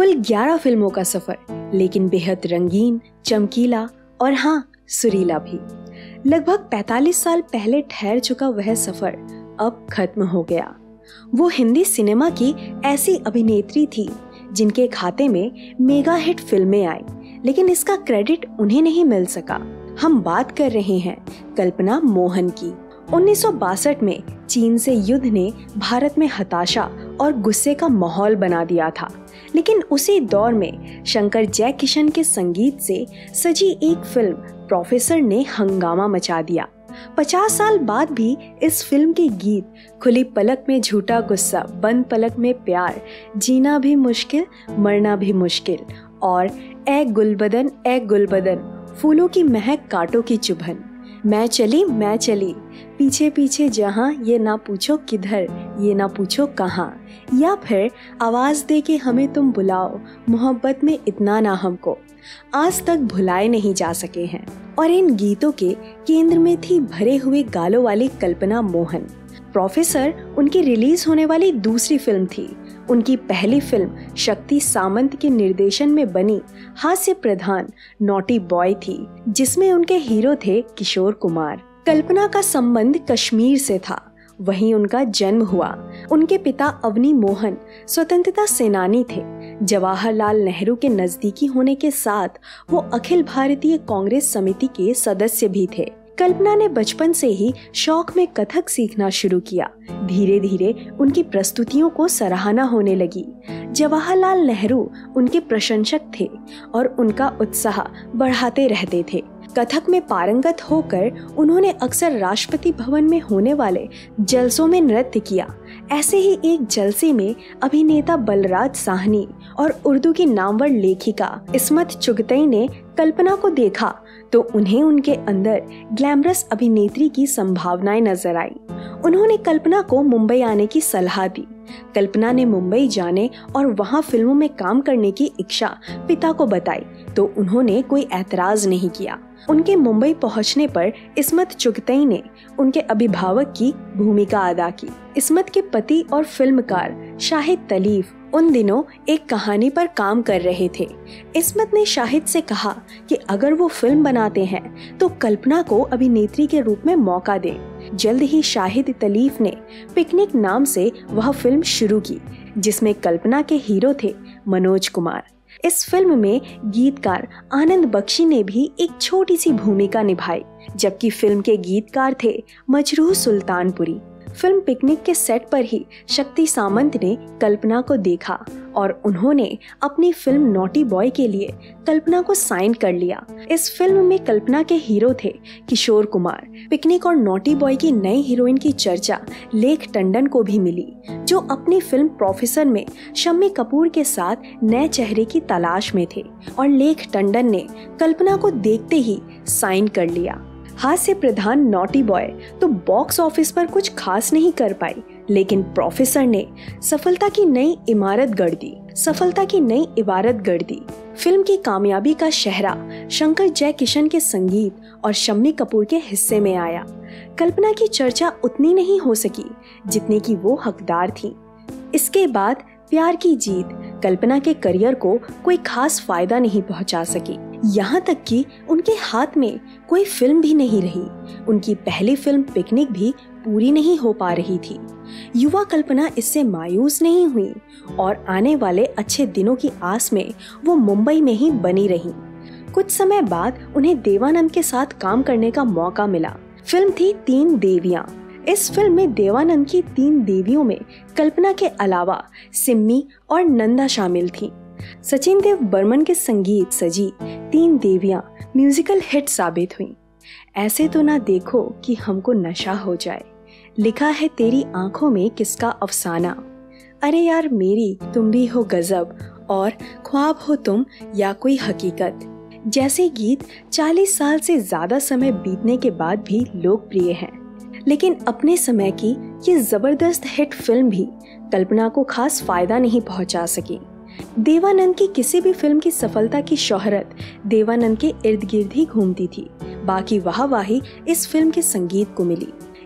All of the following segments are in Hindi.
कुल 11 फिल्मों का सफर, लेकिन बेहद रंगीन, चमकीला और हाँ, सुरीला भी। लगभग 45 साल पहले ठहर चुका वह सफर अब खत्म हो गया। वो हिंदी सिनेमा की ऐसी अभिनेत्री थी जिनके खाते में मेगा हिट फिल्में आई, लेकिन इसका क्रेडिट उन्हें नहीं मिल सका। हम बात कर रहे हैं कल्पना मोहन की। 1962 में चीन से युद्ध ने भारत में हताशा और गुस्से का माहौल बना दिया था, लेकिन उसी दौर में शंकर जयकिशन के संगीत से सजी एक फिल्म प्रोफेसर ने हंगामा मचा दिया। 50 साल बाद भी इस फिल्म के गीत खुली पलक में झूठा गुस्सा, बंद पलक में प्यार, जीना भी मुश्किल मरना भी मुश्किल और ए गुलबदन, फूलों की महक कांटों की चुभन, मैं चली पीछे पीछे जहां, ये ना पूछो किधर, ये ना पूछो कहां, या फिर आवाज दे के हमें तुम बुलाओ, मोहब्बत में इतना ना हमको, आज तक भुलाए नहीं जा सके हैं। और इन गीतों के केंद्र में थी भरे हुए गालों वाली कल्पना मोहन। प्रोफेसर उनकी रिलीज होने वाली दूसरी फिल्म थी। उनकी पहली फिल्म शक्ति सामंत के निर्देशन में बनी हास्य प्रधान नॉटी बॉय थी, जिसमें उनके हीरो थे किशोर कुमार। कल्पना का संबंध कश्मीर से था, वहीं उनका जन्म हुआ। उनके पिता अवनी मोहन स्वतंत्रता सेनानी थे। जवाहरलाल नेहरू के नजदीकी होने के साथ वो अखिल भारतीय कांग्रेस समिति के सदस्य भी थे। कल्पना ने बचपन से ही शौक में कथक सीखना शुरू किया। धीरे धीरे उनकी प्रस्तुतियों को सराहना होने लगी। जवाहरलाल नेहरू उनके प्रशंसक थे और उनका उत्साह बढ़ाते रहते थे। कथक में पारंगत होकर उन्होंने अक्सर राष्ट्रपति भवन में होने वाले जलसों में नृत्य किया। ऐसे ही एक जलसे में अभिनेता बलराज साहनी और उर्दू की नामवर लेखिका इस्मत चुगतई ने कल्पना को देखा तो उन्हें उनके अंदर ग्लैमरस अभिनेत्री की संभावनाएं नजर आई। उन्होंने कल्पना को मुंबई आने की सलाह दी। कल्पना ने मुंबई जाने और वहां फिल्मों में काम करने की इच्छा पिता को बताई तो उन्होंने कोई ऐतराज नहीं किया। उनके मुंबई पहुंचने पर इस्मत चुगतई ने उनके अभिभावक की भूमिका अदा की। इस्मत के पति और फिल्मकार शाहिद तलीफ उन दिनों एक कहानी पर काम कर रहे थे। इस्मत ने शाहिद से कहा कि अगर वो फिल्म बनाते हैं तो कल्पना को अभिनेत्री के रूप में मौका दें। जल्द ही शाहिद तलीफ ने पिकनिक नाम से वह फिल्म शुरू की, जिसमें कल्पना के हीरो थे मनोज कुमार। इस फिल्म में गीतकार आनंद बख्शी ने भी एक छोटी सी भूमिका निभाई, जबकि फिल्म के गीतकार थे मजरूह सुल्तानपुरी। फिल्म पिकनिक के सेट पर ही शक्ति सामंत ने कल्पना को देखा और उन्होंने अपनी फिल्म नॉटी बॉय के लिए कल्पना को साइन कर लिया। इस फिल्म में कल्पना के हीरो थे किशोर कुमार। पिकनिक और नॉटी बॉय की नई हीरोइन की चर्चा लेख टंडन को भी मिली, जो अपनी फिल्म प्रोफेसर में शम्मी कपूर के साथ नए चेहरे की तलाश में थे और लेख टंडन ने कल्पना को देखते ही साइन कर लिया। हास्य प्रधान नॉटी बॉय तो बॉक्स ऑफिस पर कुछ खास नहीं कर पाई, लेकिन प्रोफेसर ने सफलता की नई इमारत गढ़ दी। फिल्म की कामयाबी का शहरा शंकर जयकिशन के संगीत और शम्मी कपूर के हिस्से में आया। कल्पना की चर्चा उतनी नहीं हो सकी जितने की वो हकदार थी। इसके बाद प्यार की जीत कल्पना के करियर को कोई खास फायदा नहीं पहुंचा सकी। यहाँ तक कि उनके हाथ में कोई फिल्म भी नहीं रही। उनकी पहली फिल्म पिकनिक भी पूरी नहीं हो पा रही थी। युवा कल्पना इससे मायूस नहीं हुई और आने वाले अच्छे दिनों की आस में वो मुंबई में ही बनी रही। कुछ समय बाद उन्हें देवानंद के साथ काम करने का मौका मिला। फिल्म थी 3 देवियां। इस फिल्म में देवानंद की 3 देवियों में कल्पना के अलावा सिम्मी और नंदा शामिल थीं। सचिन देव बर्मन के संगीत सजी 3 देवियां म्यूजिकल हिट साबित हुईं। ऐसे तो ना देखो कि हमको नशा हो जाए, लिखा है तेरी आंखों में किसका अफसाना, अरे यार मेरी तुम भी हो गजब और ख्वाब हो तुम या कोई हकीकत जैसे गीत 40 साल से ज्यादा समय बीतने के बाद भी लोकप्रिय हैं। लेकिन अपने समय की ये जबरदस्त हिट फिल्म भी कल्पना को खास फायदा नहीं पहुंचा सकी। देवानंद की किसी भी फिल्म की सफलता की शोहरत देवानंद के इर्द गिर्द ही घूमती थी। बाकी वाहवाही इस फिल्म के संगीत को मिली।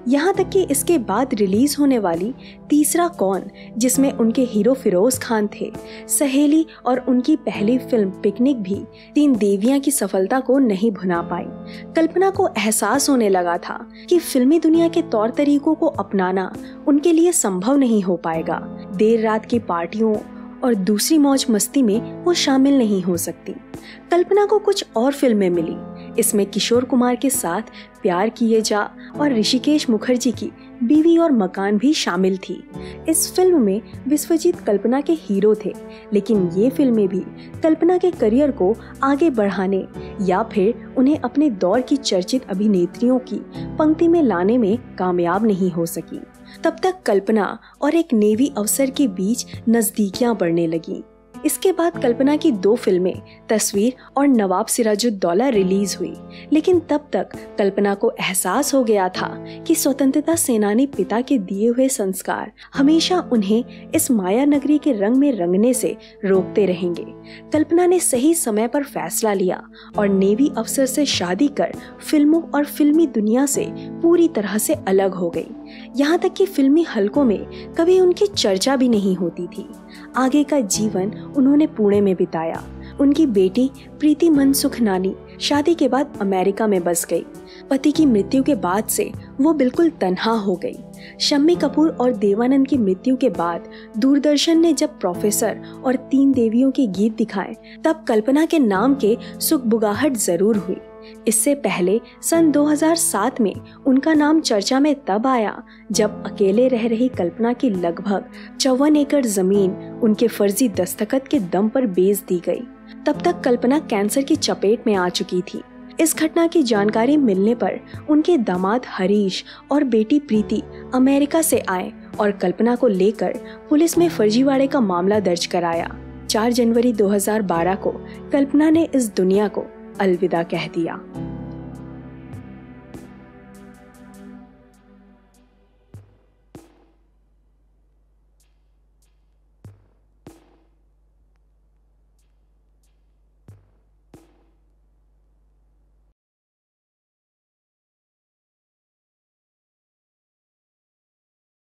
यहाँ तक कि इसके बाद रिलीज होने वाली तीसरा कौन, जिसमें उनके हीरो फिरोज खान थे, सहेली और उनकी पहली फिल्म पिकनिक भी तीन देवियां की सफलता को नहीं भुना पाई। कल्पना को एहसास होने लगा था कि फिल्मी दुनिया के तौर तरीकों को अपनाना उनके लिए संभव नहीं हो पाएगा। देर रात की पार्टियों और दूसरी मौज मस्ती में वो शामिल नहीं हो सकती। कल्पना को कुछ और फिल्में मिली। इसमें किशोर कुमार के साथ प्यार किए जा और ऋषिकेश मुखर्जी की बीवी और मकान भी शामिल थी। इस फिल्म में विश्वजीत कल्पना के हीरो थे, लेकिन ये फिल्में भी कल्पना के करियर को आगे बढ़ाने या फिर उन्हें अपने दौर की चर्चित अभिनेत्रियों की पंक्ति में लाने में कामयाब नहीं हो सकी। तब तक कल्पना और एक नेवी अफसर के बीच नजदीकियां बढ़ने लगी। इसके बाद कल्पना की 2 फिल्में तस्वीर और नवाब सिराजुद्दौला रिलीज हुई, लेकिन तब तक कल्पना को एहसास हो गया था कि स्वतंत्रता सेनानी पिता के दिए हुए संस्कार हमेशा उन्हें इस माया नगरी के रंग में रंगने से रोकते रहेंगे। कल्पना ने सही समय पर फैसला लिया और नेवी अफसर से शादी कर फिल्मों और फिल्मी दुनिया से पूरी तरह से अलग हो गई। यहाँ तक कि फिल्मी हलकों में कभी उनकी चर्चा भी नहीं होती थी। आगे का जीवन उन्होंने पुणे में बिताया। उनकी बेटी प्रीति मनसुख नानी शादी के बाद अमेरिका में बस गई। पति की मृत्यु के बाद से वो बिल्कुल तन्हा हो गई। शम्मी कपूर और देवानंद की मृत्यु के बाद दूरदर्शन ने जब प्रोफेसर और 3 देवियों के गीत दिखाए, तब कल्पना के नाम के सुगबुगाहट जरूर हुई। इससे पहले सन 2007 में उनका नाम चर्चा में तब आया जब अकेले रह रही कल्पना की लगभग 54 एकड़ जमीन उनके फर्जी दस्तखत के दम पर बेच दी गई। तब तक कल्पना कैंसर की चपेट में आ चुकी थी। इस घटना की जानकारी मिलने पर उनके दामाद हरीश और बेटी प्रीति अमेरिका से आए और कल्पना को लेकर पुलिस में फर्जीवाड़े का मामला दर्ज कराया। 4 जनवरी 2012 को कल्पना ने इस दुनिया को अलविदा कह दिया।